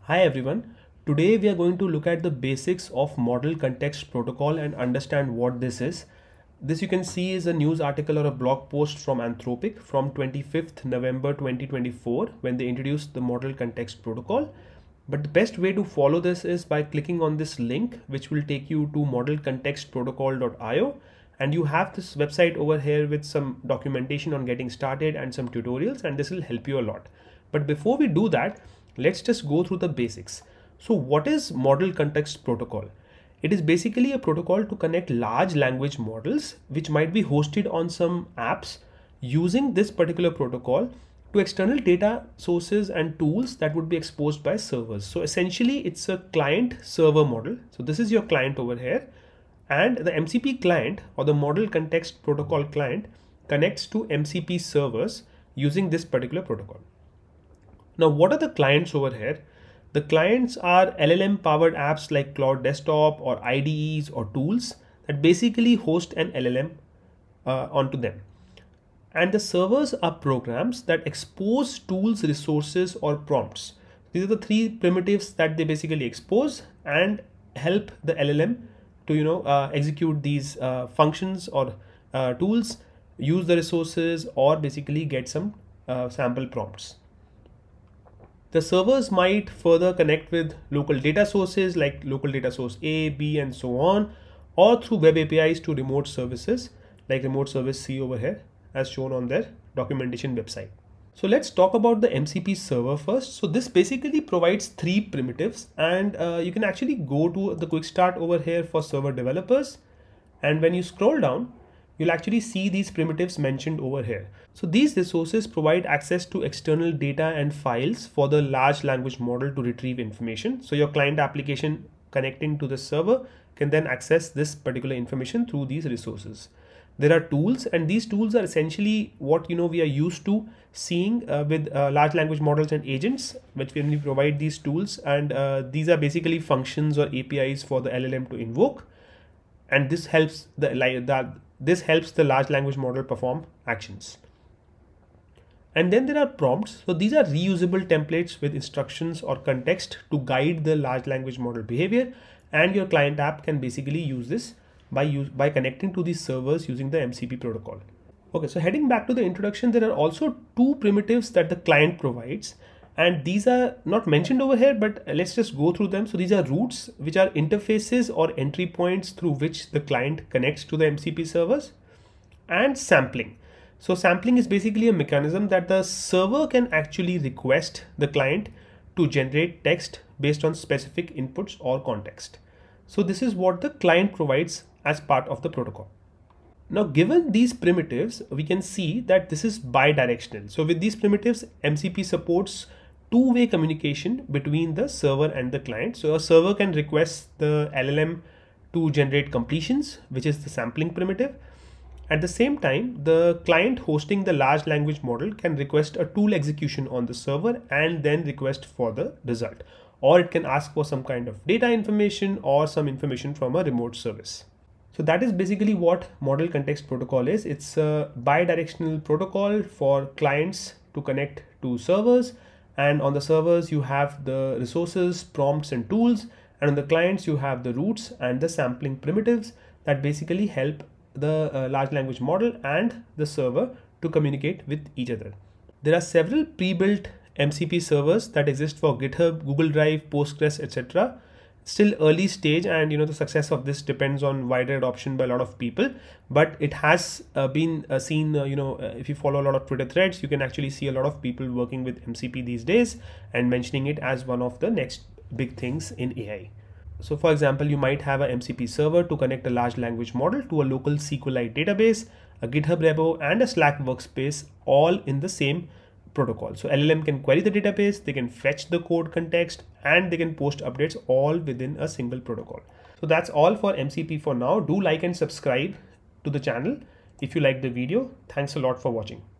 Hi everyone. Today we are going to look at the basics of Model Context Protocol and understand what this is. This you can see is a news article or a blog post from Anthropic from 25th November 2024 when they introduced the Model Context Protocol. But the best way to follow this is by clicking on this link, which will take you to modelcontextprotocol.io, and you have this website over here with some documentation on getting started and some tutorials, and this will help you a lot. But before we do that, let's just go through the basics. So what is Model Context Protocol? It is basically a protocol to connect large language models which might be hosted on some apps using this particular protocol to external data sources and tools that would be exposed by servers. So essentially it's a client server model. So this is your client over here, and the MCP client or the Model Context Protocol client connects to MCP servers using this particular protocol. Now, what are the clients over here? The clients are LLM-powered apps like Claude desktop or IDEs or tools that basically host an LLM onto them. And the servers are programs that expose tools, resources, or prompts. These are the three primitives that they basically expose and help the LLM to execute these functions or tools, use the resources, or basically get some sample prompts. The servers might further connect with local data sources like local data source A, B, and so on, or through web APIs to remote services like remote service C over here, as shown on their documentation website. So let's talk about the MCP server first. So this basically provides three primitives, and you can actually go to the quick start over here for server developers. And when you scroll down, you'll actually see these primitives mentioned over here. So these resources provide access to external data and files for the large language model to retrieve information. So your client application connecting to the server can then access this particular information through these resources. There are tools, and these tools are essentially what we are used to seeing with large language models and agents, which when we provide these tools, and these are basically functions or APIs for the LLM to invoke, and this helps the large language model perform actions. And then there are prompts. So these are reusable templates with instructions or context to guide the large language model behavior, and your client app can basically use this by connecting to these servers using the MCP protocol. Okay, so heading back to the introduction, there are also two primitives that the client provides, and these are not mentioned over here, but let's just go through them. So these are routes, which are interfaces or entry points through which the client connects to the MCP servers, and sampling. So sampling is basically a mechanism that the server can actually request the client to generate text based on specific inputs or context. So this is what the client provides as part of the protocol. Now, given these primitives, we can see that this is bidirectional. So with these primitives, MCP supports two-way communication between the server and the client. So a server can request the LLM to generate completions, which is the sampling primitive. At the same time, the client hosting the large language model can request a tool execution on the server and then request for the result. Or it can ask for some kind of data information or some information from a remote service. So that is basically what Model Context Protocol is. It's a bidirectional protocol for clients to connect to servers. And on the servers, you have the resources, prompts, and tools. And on the clients, you have the routes and the sampling primitives that basically help the large language model and the server to communicate with each other. There are several pre-built MCP servers that exist for GitHub, Google Drive, Postgres, etc. Still early stage, and the success of this depends on wider adoption by a lot of people. But it has been seen, if you follow a lot of Twitter threads, you can actually see a lot of people working with MCP these days and mentioning it as one of the next big things in AI. So for example, you might have a MCP server to connect a large language model to a local SQLite database, a GitHub repo, and a Slack workspace, all in the same protocol. So LLM can query the database, they can fetch the code context, and they can post updates all within a single protocol. So that's all for MCP for now. Do like and subscribe to the channel if you like the video. Thanks a lot for watching.